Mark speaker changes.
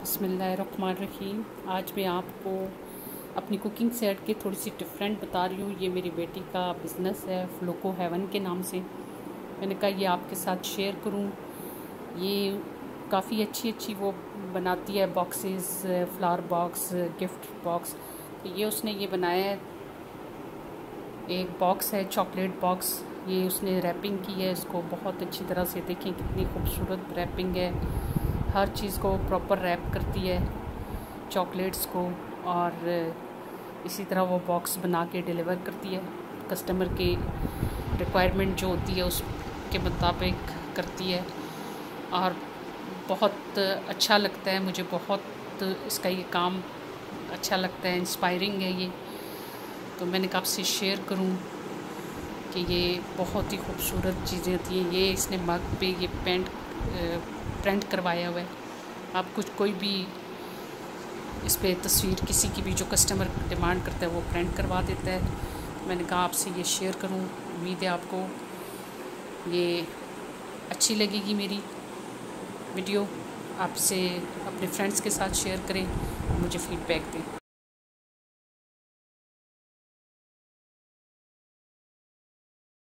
Speaker 1: बिस्मिल्लाहिर्रहमानिर्रहीम। आज मैं आपको अपनी कुकिंग से हट के थोड़ी सी डिफरेंट बता रही हूँ। ये मेरी बेटी का बिज़नेस है फ्लोको हेवन के नाम से। मैंने कहा ये आपके साथ शेयर करूँ। ये काफ़ी अच्छी वो बनाती है, boxes, flower box, gift box. तो ये उसने ये बनाया है, एक बॉक्स है चॉकलेट बॉक्स। ये उसने रैपिंग की है इसको बहुत अच्छी तरह से। देखें कितनी खूबसूरत रैपिंग है, हर चीज़ को प्रॉपर रैप करती है चॉकलेट्स को, और इसी तरह वो बॉक्स बना के डिलीवर करती है। कस्टमर के रिक्वायरमेंट जो होती है उसके मुताबिक करती है, और बहुत अच्छा लगता है मुझे। बहुत इसका ये काम अच्छा लगता है, इंस्पायरिंग है ये। तो मैंने कहा आपसे शेयर करूं कि ये बहुत ही खूबसूरत चीज़ें थी। ये इसने मग पे ये प्रिंट करवाया हुआ है। आप कुछ कोई भी इस पे तस्वीर किसी की भी जो कस्टमर डिमांड करता है वो प्रिंट करवा देता है। मैंने कहा आपसे ये शेयर करूं। उम्मीद है आपको ये अच्छी लगेगी मेरी वीडियो। आपसे अपने फ्रेंड्स के साथ शेयर करें, मुझे फीडबैक दें।